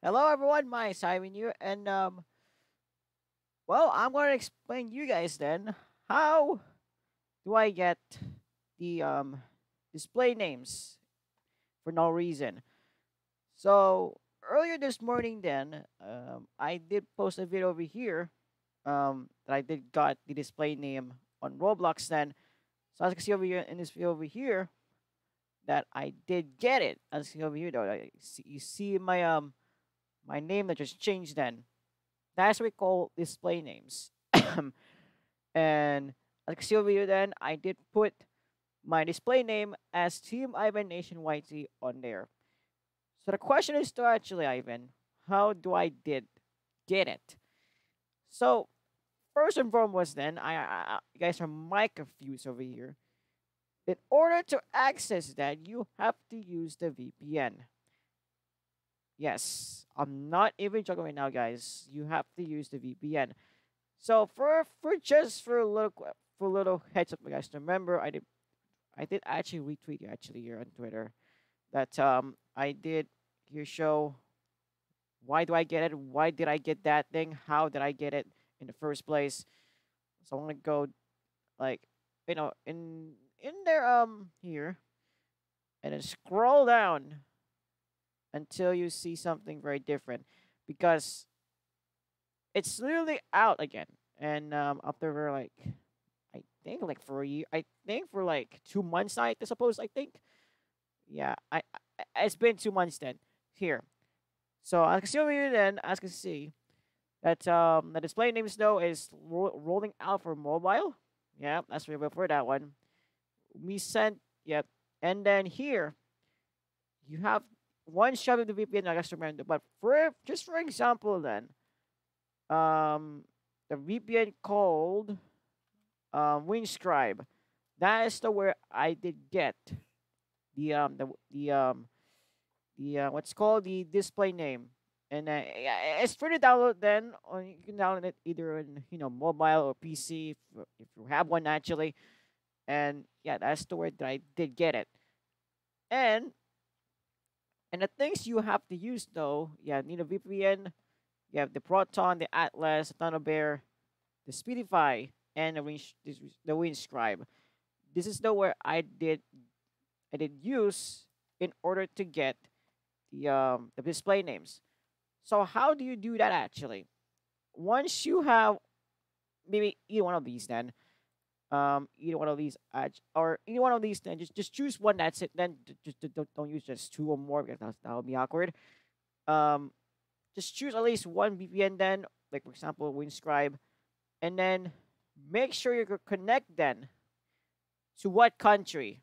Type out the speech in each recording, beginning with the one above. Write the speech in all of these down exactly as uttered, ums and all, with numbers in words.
Hello everyone, my Simon here, and um, well, I'm going to explain you guys then how do I get the um display names for no reason. So earlier this morning, then um, I did post a video over here um that I did got the display name on Roblox. Then, so as you can see over here in this video over here, that I did get it. As you see over here, though, I see, you see my um my name that just changed then. That's what we call display names. And as you can see over here, then I did put my display name as Team Ivan Nation Y T on there. So the question is to actually, Ivan, how do I did get it? So first and foremost, then I, I, I you guys are my confused over here. In order to access that, you have to use the V P N. Yes, I'm not even joking right now, guys. You have to use the V P N. So for for just for a little qu- for a little heads up, guys. Remember, I did I did actually retweet you actually here on Twitter that um I did here show why do I get it? Why did I get that thing? How did I get it in the first place? So I'm gonna go like you know in in there um here and then scroll down until you see something very different because it's literally out again. And um, after we're like, I think like for a year, I think for like two months, I suppose. I think, yeah, I, I it's been two months then here. So I can see over here then, as you can see that um the display names though is ro- rolling out for mobile. Yeah, that's really for that one. We sent yep, and then here you have one shot of the V P N. I guess remember, but for just for example then um the V P N called um Windscribe. That is the where I did get the um the the um the uh, what's called the display name. And uh, yeah, it's free to download then or you can download it either on you know mobile or P C if, if you have one actually. And yeah, that's the where that I did get it. And and the things you have to use though, yeah, need a V P N, you have the Proton, the Atlas, the Thunderbear, the Speedify, and the Wind, the Windscribe. This is the where I did I did use in order to get the um the display names. So how do you do that actually? Once you have maybe either one of these, then um either one of these uh, or either one of these, then just just choose one. That's it. Then j- just d- don't don't use just two or more because that that would be awkward. Um, just choose at least one V P N then, like for example, Windscribe, and then make sure you co- connect then to what country,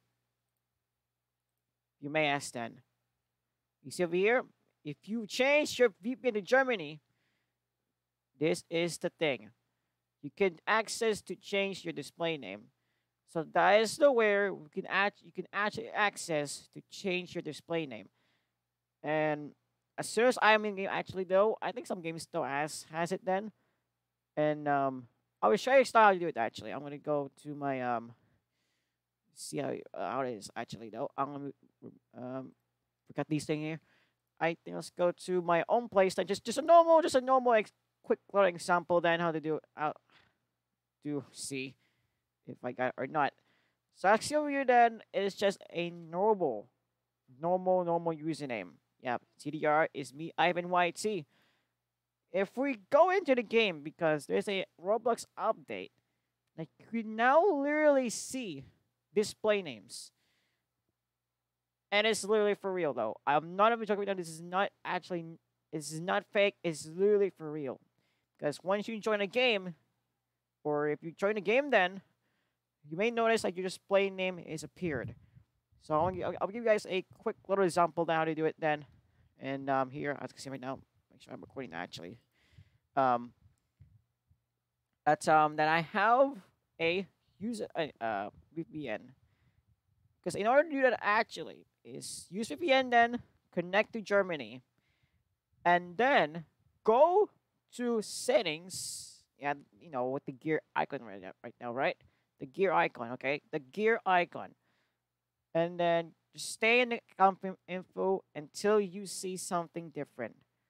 you may ask then. You see over here, if you change your V P N to Germany, this is the thing. You can access to change your display name. So that is the where we can add you can actually access to change your display name. And as soon as I'm in game actually though, I think some games still has has it then. And um I will show you how to do it actually. I'm gonna go to my um see how, uh, how it is actually though. I'm gonna um forget these thing here. I think let's go to my own place then. Just just a normal, just a normal ex- quick little example then how to do how to see if I got it or not. So actually over here then is just a normal, normal, normal username. Yeah, T D R is me, Ivan Y T. If we go into the game because there's a Roblox update, like you can now literally see display names. And it's literally for real though. I'm not even joking. This is not actually. This is not fake. It's literally for real. Because once you join a game, or if you join a game, then you may notice like your display name is appeared. So I'll, I'll I'll give you guys a quick little example on how to do it then. And um, here, as you can see right now, make sure I'm recording actually. Um, that's um that I have a user a uh, V P N. Because in order to do that actually is use V P N then connect to Germany and then go to settings and you know with the gear icon right now, right now, right? The gear icon, okay? The gear icon. And then just stay in the account info until you see something different.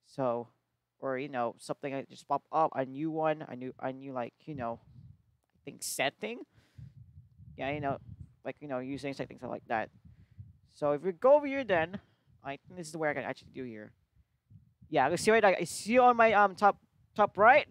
So, or you know, something that just pop up, a new one, a new, a new like you know, I think setting. Yeah, you know, like you know, using settings like that. So if we go over here, then I think this is where I can actually do here. Yeah, I can see right. I see on my um top top right.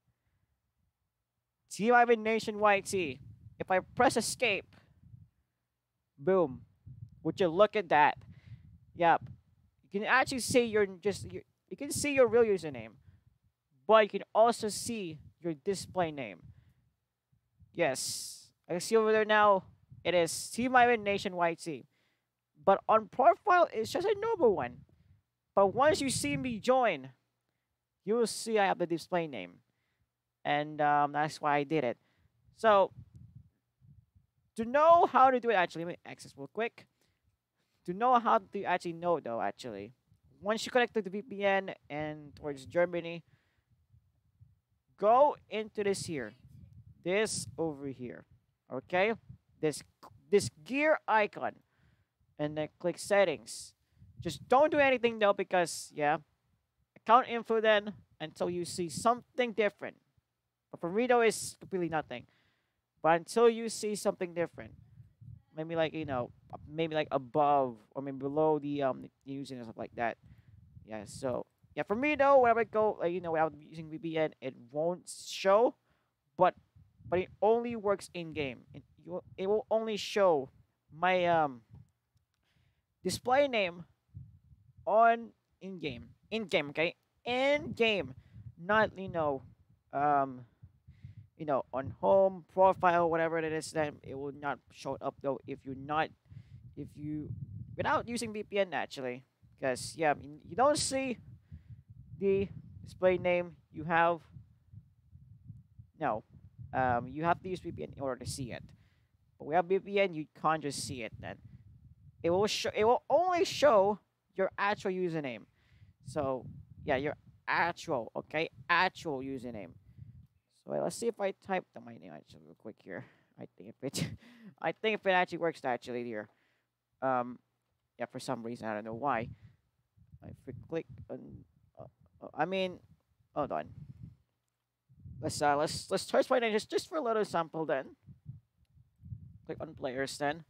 See I have a nationwide T. If I press escape, boom. Would you look at that? Yep. You can actually see your just your, you can see your real username, but you can also see your display name. Yes, I can see over there now. It is see my nationwide T. But on profile, it's just a normal one. But once you see me join, you will see I have the display name, and um, that's why I did it. So to know how to do it, actually, let me access real quick. To know how to actually know though, actually, once you connect to the V P N and towards Germany, go into this here, this over here, okay? This this gear icon, and then click settings. Just don't do anything though, because yeah, account info then until you see something different. But for me though, it's completely nothing. But until you see something different, maybe like you know, maybe like above or maybe below the um using or stuff like that. Yeah. So yeah, for me though, whenever I go, like, you know, without using V P N, it won't show, but but it only works in game. It you it will only show my um display name on in game, in game, okay, in game, not you know, um you know, on home profile, whatever it is, then it will not show up though if you're not, if you, without using V P N actually, because yeah, you you don't see the display name you have, no, um, you have to use V P N in order to see it. But without V P N, you can't just see it. Then it will show. It will only show your actual username. So yeah, your actual, okay, actual username. So wait, let's see if I type the my name actually real quick here. I think if it, I think if it actually works actually here. Um, yeah, for some reason I don't know why. If we click on, uh, uh, I mean, hold on. Let's uh, let's let's try my name just just for a little sample then. Click on players then,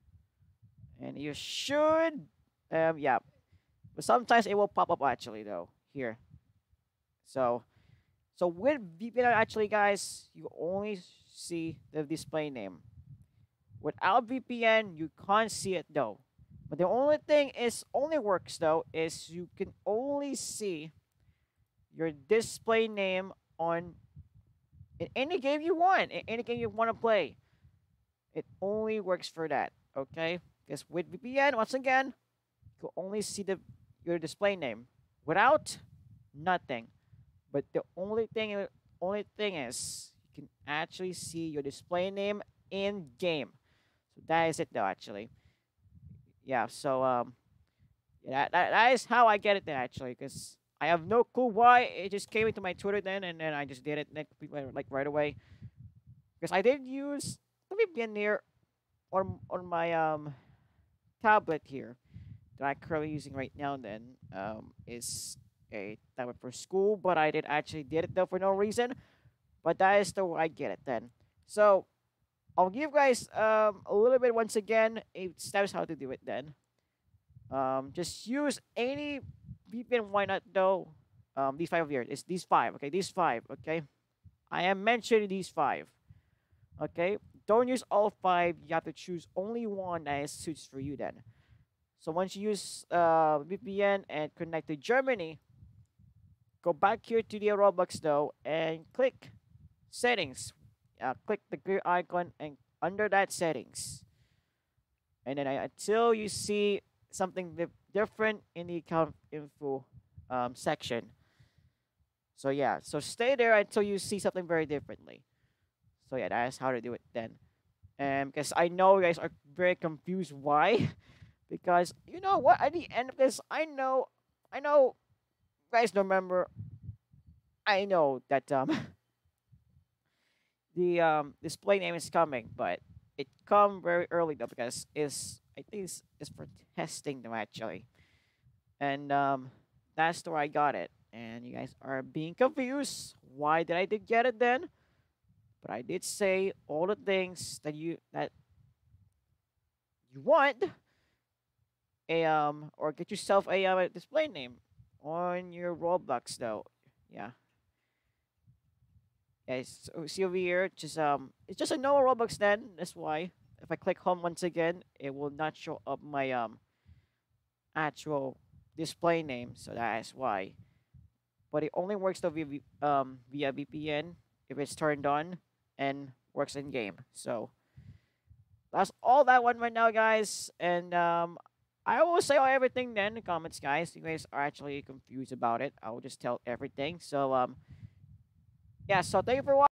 and you should, um, yeah. But sometimes it will pop up actually though here. So so with V P N actually, guys, you only see the display name. Without V P N, you can't see it though. But the only thing is only works though is you can only see your display name on in any game you want, in any game you want to play. It only works for that, okay? Because with V P N, once again, you only see the your display name. Without, nothing. But the only thing only thing is you can actually see your display name in game. So that is it though actually. Yeah, so um yeah, that, that, that is how I get it then actually, because I have no clue why it just came into my Twitter then, and then I just did it like, like right away. Because I did use the V P N here on on my um tablet here that I'm currently using right now then um is a tablet for school, but I did actually did it though for no reason. But that is the way I get it then. So I'll give you guys um a little bit once again a steps how to do it then. Um, just use any V P N. Why not though? Um, these five here. It's these five. Okay, these five. Okay, I am mentioning these five. Okay, don't use all five. You have to choose only one that suits for you then. So once you use uh, V P N and connect to Germany, go back here to the Roblox though and click settings. Uh, click the gear icon and under that settings, and then I, until you see something di- different in the account info um, section. So yeah, so stay there until you see something very differently. So yeah, that's how to do it then. And because I know you guys are very confused why, because you know what, at the end of this, I know, I know, you guys don't remember. I know that um the um display name is coming, but it come very early though because it's I think it's, it's for testing them actually, and um that's where I got it. and you guys are being confused. Why did I did get it then? But I did say all the things that you that you want a um or get yourself a, uh, display name on your Roblox though. Yeah. Guys, so see over here, just um it's just a normal Roblox then. That's why. If I click home once again, it will not show up my um actual display name, so that is why. But it only works though via V- um via V P N if it's turned on and works in game. So that's all that one right now, guys. And um, I will say everything then in the comments, guys. If you guys are actually confused about it, I will just tell everything. So um, yeah. So thank you for watching.